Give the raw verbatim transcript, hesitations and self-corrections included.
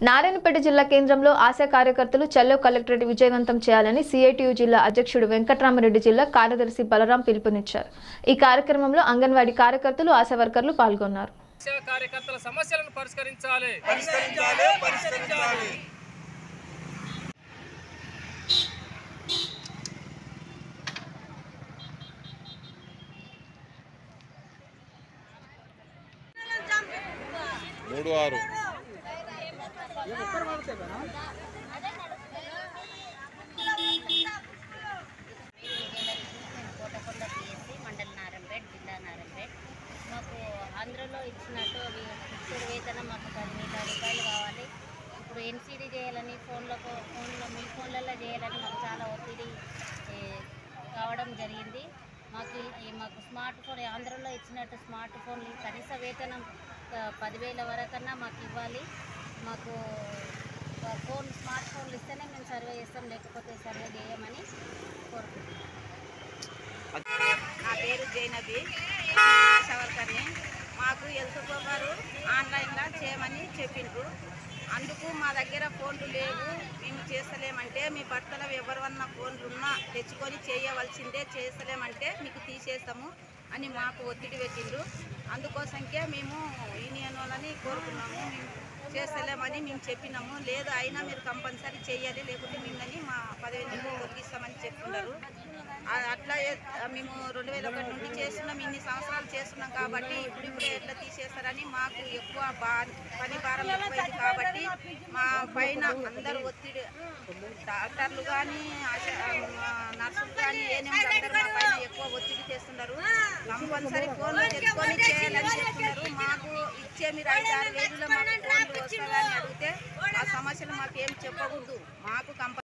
నారాయణపేట జిల్లా కేంద్రంలో ఆశా కార్యకర్తలు చల్లో కలెక్టరేట్ విజయవంతం చేయాలని సిఐటియు జిల్లా అధ్యక్షుడు వెంకటరామరెడ్డి జిల్లా కార్యదర్శి బలరాం పిలుపునిచ్చారు. ఈ కార్యక్రమంలో అంగన్వాడీ కార్యకర్తలు ఆశా వర్కర్లు పాల్గొన్నారు. ఆశా కార్యకర్తల సమస్యలను పరిష్కరించాలి పరిష్కరించాలి పరిష్కరించాలి మూడు ఆరు మండల్ నారాయణపేట జిల్లా నారాయణపేట మాకు ఆంధ్రలో ఇచ్చినట్టు ఫిక్స్డ్ వేతనం మాకు పదివేల రూపాయలు కావాలి. ఇప్పుడు ఎన్సీడీ చేయాలని ఫోన్లకు ఫోన్లో మీ ఫోన్లలో చేయాలని మాకు చాలా ఒత్తిడి కావడం జరిగింది. మాకు మాకు స్మార్ట్ ఫోన్ ఆంధ్రలో ఇచ్చినట్టు స్మార్ట్ ఫోన్లు కనీస వేతనం పదివేల వరకన్నా మాకు ఇవ్వాలి. మాకు ఫోన్ స్మార్ట్ ఫోన్లు ఇస్తేనే మేము సర్వే చేస్తాం, లేకపోతే సర్వే చేయమని కోరుకుంటున్నాం. నా పేరు జైనబి, ఆశా వర్కర్ని. మాకు హెల్త్ పేపరు ఆన్లైన్లో చేయమని చెప్పిండ్రు. అందుకు మా దగ్గర ఫోన్లు లేవు, మేము చేస్తలేమంటే మీ భర్తలో ఎవరివన్నా ఫోన్లు ఉన్నా తెచ్చుకొని చేయవలసిందే, చేస్తలేమంటే మీకు తీసేస్తాము అని మాకు ఒత్తిడి పెట్టిండ్రు. అందుకోసంకే మేము యూనియన్ వాళ్ళని కోరుకున్నాము. మేము చేస్తలేమని మేము చెప్పినాము. లేదు అయినా మీరు కంపల్సరీ చేయాలి, లేకుంటే మిమ్మల్ని మా పదివేలు తొలగిస్తామని చెప్తున్నారు. అట్లా మేము రెండు వేల ఒకటి నుండి చేస్తున్నాం, ఇన్ని సంవత్సరాలు చేస్తున్నాం కాబట్టి ఇప్పుడు ఇప్పుడు ఎట్లా తీసేస్తారని మాకు ఎక్కువ బా పని భారం ఎక్కువైంది. కాబట్టి మా పైన అందరూ ఒత్తిడి, డాక్టర్లు కానీ నర్సులు కానీ ఏనేమి అందరూ మా పైన ఎక్కువ ఒత్తిడి చేస్తున్నారు. కంపల్సరీ ఫోన్లు తెచ్చుకొని చేయాలని చెప్తున్నారు. మాకు ఇచ్చే మీరు ఐదు ఆరు వేలలో మాకు ఫోన్లు వస్తారని అడిగితే ఆ సమస్యలు మాకు ఏం చెప్పకూడదు. మాకు కంపల్సరీ